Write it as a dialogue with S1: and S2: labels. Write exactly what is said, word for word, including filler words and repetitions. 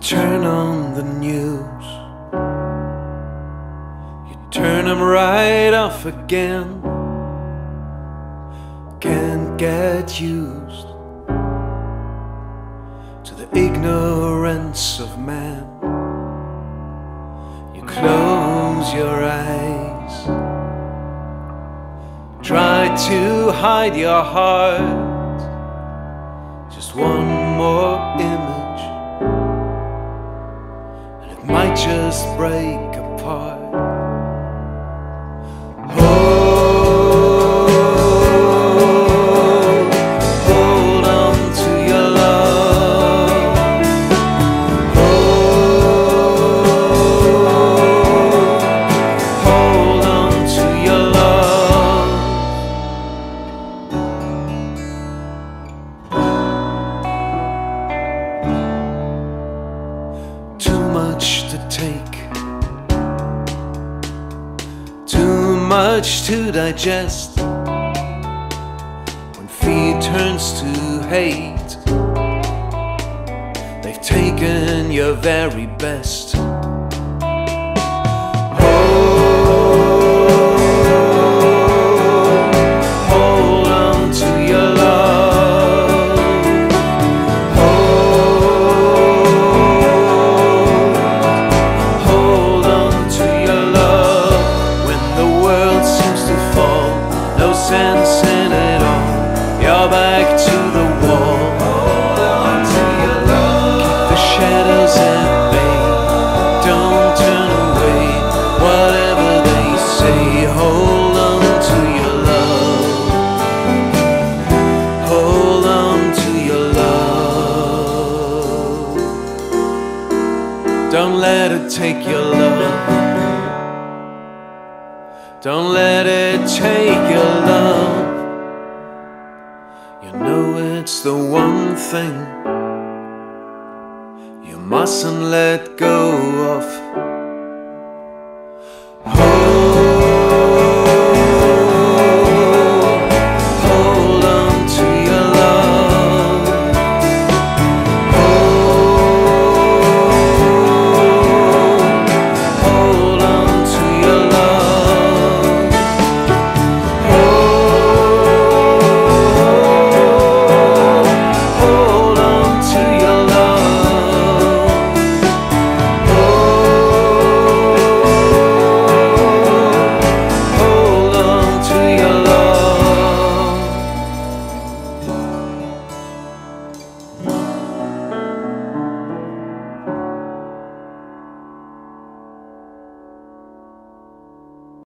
S1: turn on the news, you turn them right off again. Can't get used to the ignorance of man. You close your eyes, try to hide your heart. Just one more image and it might just break apart. To take, too much to digest. When fear turns to hate, they've taken your very best. Sense in it all, you're back to the wall. Hold on to your love. Keep the shadows at bay, don't turn away, whatever they say. Hold on to your love, hold on to your love. Don't let it take your love, don't let it take your love. You know it's the one thing you mustn't let go of.